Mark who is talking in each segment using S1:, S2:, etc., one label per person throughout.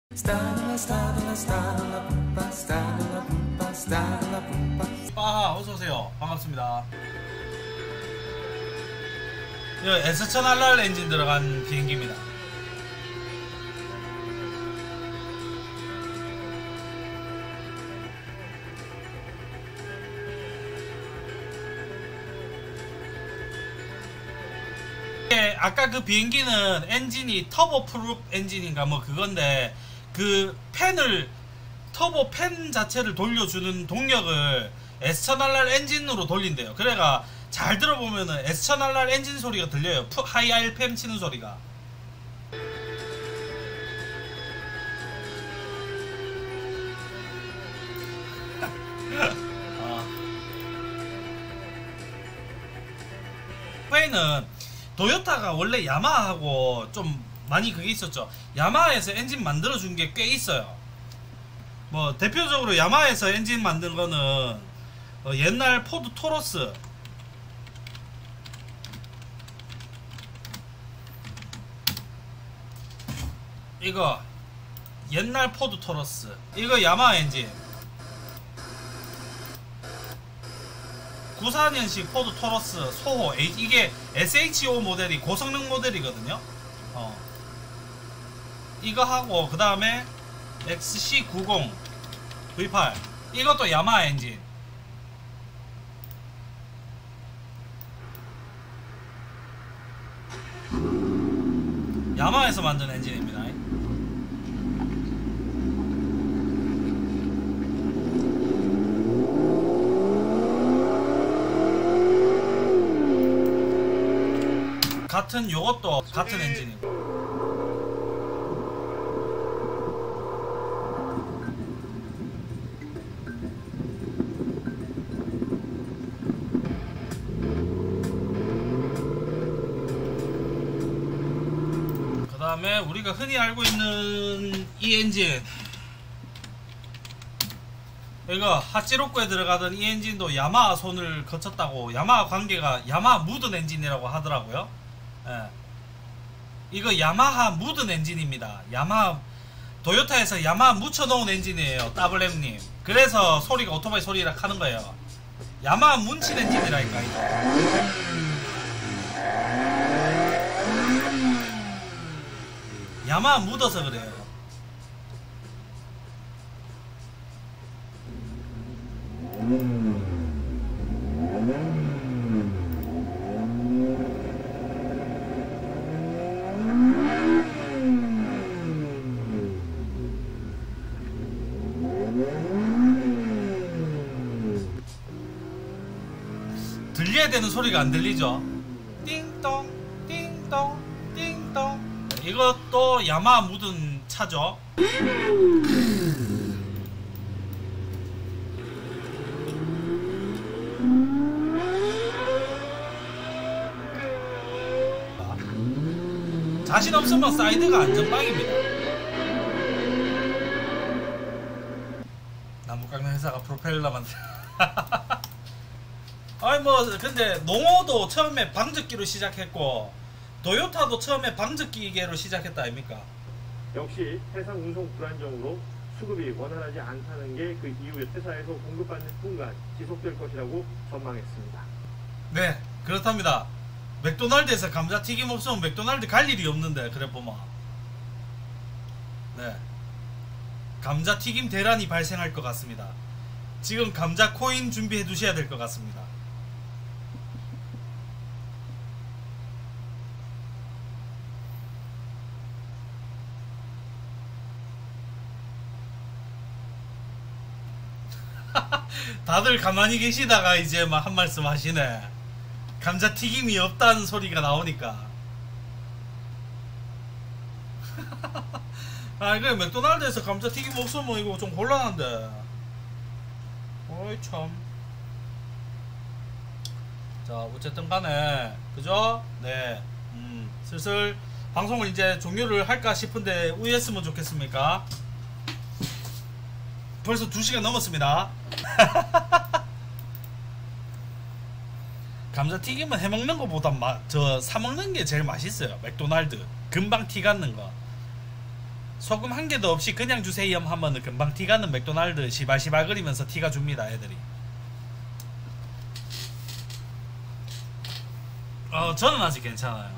S1: 어서오세요. 반갑습니다. 이거 S1000RR 엔진 들어간 비행기입니다. 아까 그 비행기는 엔진이 터보 프룹 엔진인가 뭐 그건데 그 팬을 터보 팬 자체를 돌려주는 동력을 S1000RR 엔진으로 돌린대요. 그래가 잘 들어보면은 S1000RR 엔진 소리가 들려요. 하이 RPM 치는 소리가. 팬은 도요타가 원래 야마하고 좀 많이 그게 있었죠. 야마하에서 엔진 만들어준 게 꽤 있어요. 뭐 대표적으로 야마하에서 엔진 만든 거는 옛날 포드 토러스, 이거 옛날 포드 토러스, 이거 야마하 엔진 94년식 포드 토러스 소호, 이게 SHO 모델이 고성능 모델이거든요. 이거 하고 그 다음에 XC90 V8 이것도 야마하 엔진. 야마하에서 만든 엔진입니다. 같은 요것도 같은 엔진이고. 그 다음에 우리가 흔히 알고 있는 이 엔진, 이거 하치로코에 들어가던 이 엔진도 야마하 손을 거쳤다고, 야마하 관계가 야마하 묻은 엔진이라고 하더라고요. 예. 이거 야마하 묻은 엔진입니다. 야마하, 도요타에서 야마하 묻혀놓은 엔진이에요. WM님. 그래서 소리가 오토바이 소리라 하는 거예요. 야마하 뭉친 엔진이라니까 이거. 야마하 묻어서 그래요. 들려야 되는 소리가 안 들리죠. 띵동 띵동 띵동. 이것도 야마하 묻은 차죠. 자신 없으면 사이드가 안전빵입니다. 나무 깎는 회사가 프로펠러 만들. 아니 뭐 근데 농어도 처음에 방적기로 시작했고 도요타도 처음에 방적기계로 시작했다 아닙니까?
S2: 역시 해상 운송 불안정으로 수급이 원활하지 않다는 게 그 이후에 회사에서 공급받는 순간 지속될 것이라고 전망했습니다.
S1: 네, 그렇답니다. 맥도날드에서 감자튀김 없으면 맥도날드 갈 일이 없는데, 그래 보마. 네, 감자튀김 대란이 발생할 것 같습니다. 지금 감자 코인 준비해 두셔야 될 것 같습니다. 다들 가만히 계시다가 이제 막 한 말씀 하시네. 감자튀김이 없다는 소리가 나오니까. 아, 이거 맥도날드에서 감자튀김 없으면 이거 좀 곤란한데. 어이 참. 자, 어쨌든 간에 그죠? 네. 슬슬 방송을 이제 종료를 할까 싶은데 우회했으면 좋겠습니까? 벌써 2시간 넘었습니다. 감자튀김은 해먹는 것보다 사 먹는 게 제일 맛있어요. 맥도날드 금방 티 갖는 거. 소금 한 개도 없이 그냥 주세요 하면 금방 티가는 맥도날드 시발시발 거리면서 티가 줍니다 애들이. 저는 아직 괜찮아요.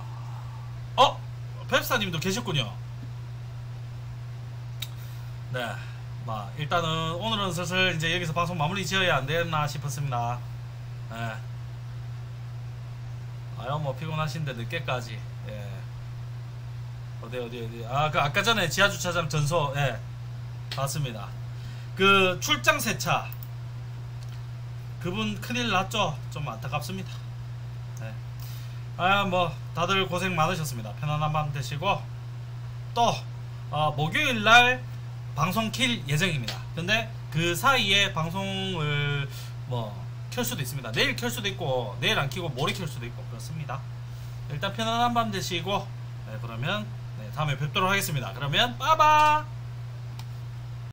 S1: 펩사님도 계셨군요. 네, 일단은 오늘은 슬슬 이제 여기서 방송 마무리 지어야 안 되나 싶었습니다. 네. 뭐 피곤하신데 늦게까지. 예. 어디. 아까 전에 지하주차장 전소, 예. 봤습니다. 그 출장 세차. 그분 큰일 났죠? 좀 안타깝습니다. 네. 뭐 다들 고생 많으셨습니다. 편안한 밤 되시고 또 목요일날 방송 킬 예정입니다. 근데 그 사이에 방송을 켤 수도 있습니다. 내일 켤 수도 있고 내일 안 켜고 모레 켤 수도 있고 그렇습니다. 일단 편안한 밤 되시고 그러면 다음에 뵙도록 하겠습니다. 그러면 빠바.